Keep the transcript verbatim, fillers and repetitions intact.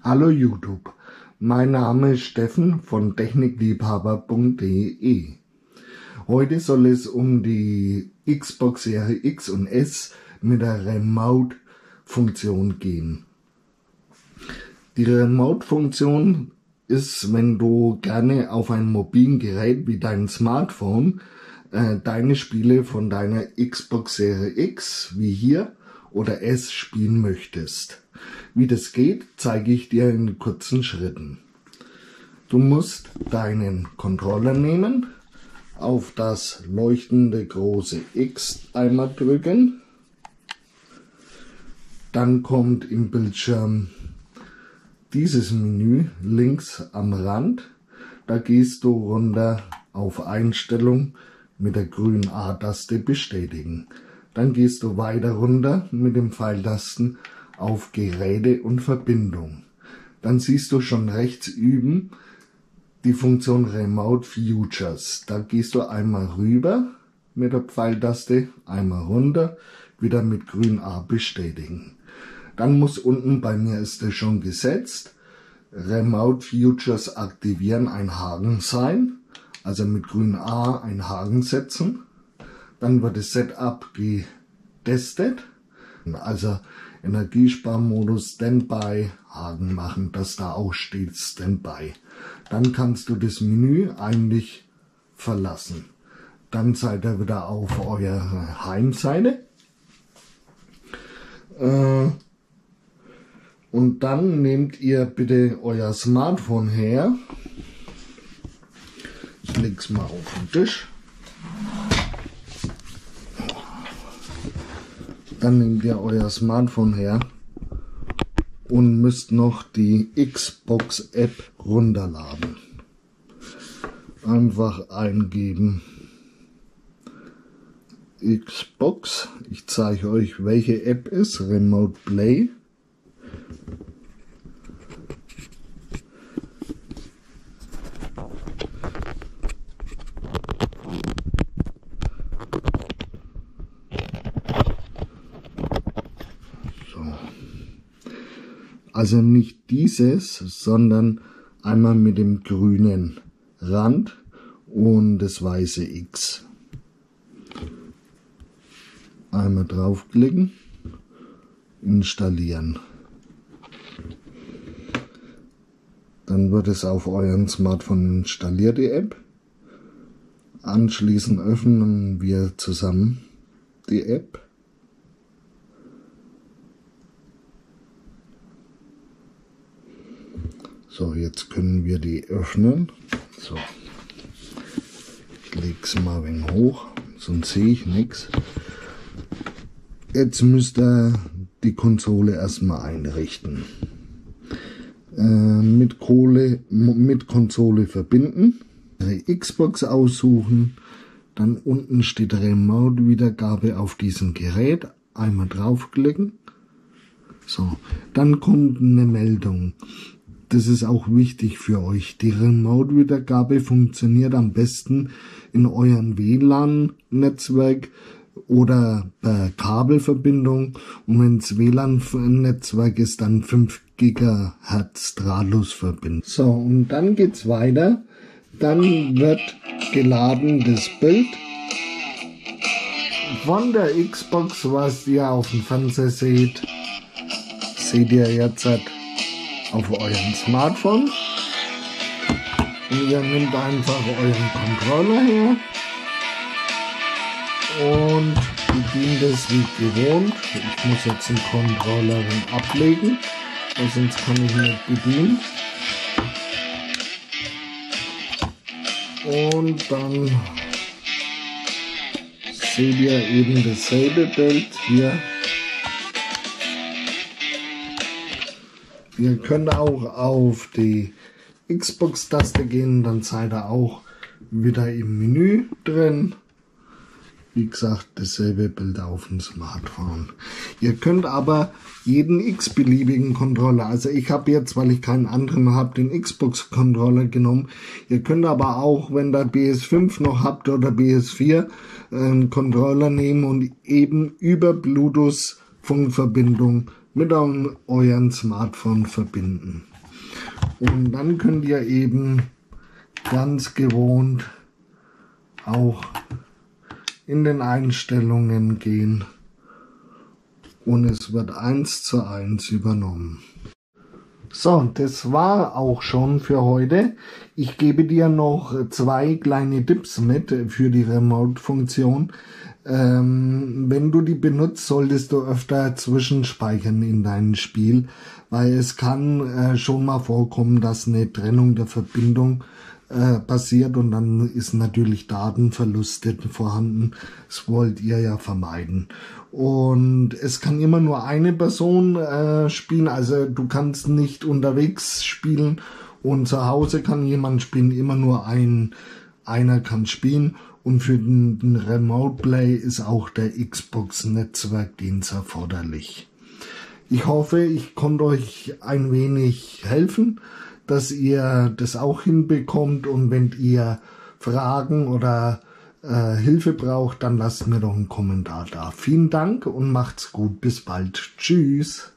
Hallo YouTube, mein Name ist Steffen von technikliebhaber punkt de. Heute soll es um die Xbox Serie X und S mit der Remote-Funktion gehen. Die Remote-Funktion ist, wenn du gerne auf einem mobilen Gerät wie dein Smartphone äh, deine Spiele von deiner Xbox Serie X, wie hier, oder S spielen möchtest. Wie das geht, zeige ich dir in kurzen Schritten. Du musst deinen Controller nehmen, auf das leuchtende große X einmal drücken. Dann kommt im Bildschirm dieses Menü links am Rand. Da gehst du runter auf Einstellung mit der grünen A-Taste bestätigen. Dann gehst du weiter runter mit dem Pfeiltasten auf Geräte und Verbindung. Dann siehst du schon rechts üben die Funktion Remote Features. Da gehst du einmal rüber mit der Pfeiltaste, einmal runter, wieder mit grün A bestätigen. Dann muss unten, bei mir ist es schon gesetzt, Remote Features aktivieren ein Haken sein, also mit grün A ein Haken setzen. Dann wird das Setup getestet, also Energiesparmodus Standby, Haken machen, dass da auch steht Standby. Dann kannst du das Menü eigentlich verlassen. Dann seid ihr wieder auf eurer Heimseite. Äh, und dann nehmt ihr bitte euer Smartphone her. Ich lege es mal auf den Tisch. Dann nehmt ihr euer Smartphone her und müsst noch die Xbox App runterladen. Einfach eingeben Xbox. Ich zeige euch, welche App ist. Remote Play. Also nicht dieses, sondern einmal mit dem grünen Rand und das weiße X. Einmal draufklicken, installieren. Dann wird es auf euren Smartphone installiert, die App. Anschließend öffnen wir zusammen die App. So, jetzt können wir die öffnen. So, ich lege es mal ein wenig hoch, sonst sehe ich nichts. Jetzt müsst ihr die Konsole erstmal einrichten. Äh, mit, Kohle, mit Konsole verbinden, die Xbox aussuchen, dann unten steht Remote-Wiedergabe auf diesem Gerät, einmal draufklicken. So, dann kommt eine Meldung. Das ist auch wichtig für euch. Die Remote-Wiedergabe funktioniert am besten in eurem W L A N-Netzwerk oder per Kabelverbindung. Und wenn es W L A N-Netzwerk ist, dann fünf Gigahertz Drahtlos-Verbindung. So, und dann geht's weiter. Dann wird geladen das Bild von der Xbox, was ihr auf dem Fernseher seht. Seht ihr jetzt auf eurem Smartphone, und ihr nehmt einfach euren Controller her und bedient es wie gewohnt. Ich muss jetzt den Controller ablegen, weil sonst kann ich nicht bedienen. Und dann seht ihr eben dasselbe Bild hier. Ihr könnt auch auf die Xbox-Taste gehen, dann seid ihr auch wieder im Menü drin. Wie gesagt, dasselbe Bild auf dem Smartphone. Ihr könnt aber jeden x-beliebigen Controller, also ich habe jetzt, weil ich keinen anderen habe, den Xbox-Controller genommen. Ihr könnt aber auch, wenn ihr P S fünf noch habt oder P S vier, einen Controller nehmen und eben über Bluetooth Funkverbindung mit eurem Smartphone verbinden. Und dann könnt ihr eben ganz gewohnt auch in den Einstellungen gehen und es wird eins zu eins übernommen. So, das war auch schon für heute. Ich gebe dir noch zwei kleine Tipps mit für die Remote-Funktion. Ähm, wenn du die benutzt, solltest du öfter zwischenspeichern in deinem Spiel, weil es kann äh, schon mal vorkommen, dass eine Trennung der Verbindung äh, passiert und dann ist natürlich Datenverluste vorhanden. Das wollt ihr ja vermeiden. Und es kann immer nur eine Person äh, spielen, also du kannst nicht unterwegs spielen und zu Hause kann jemand spielen, immer nur ein, einer kann spielen. Und für den, den Remote Play ist auch der Xbox-Netzwerkdienst erforderlich. Ich hoffe, ich konnte euch ein wenig helfen, dass ihr das auch hinbekommt. Und wenn ihr Fragen oder äh, Hilfe braucht, dann lasst mir doch einen Kommentar da. Vielen Dank und macht's gut. Bis bald. Tschüss.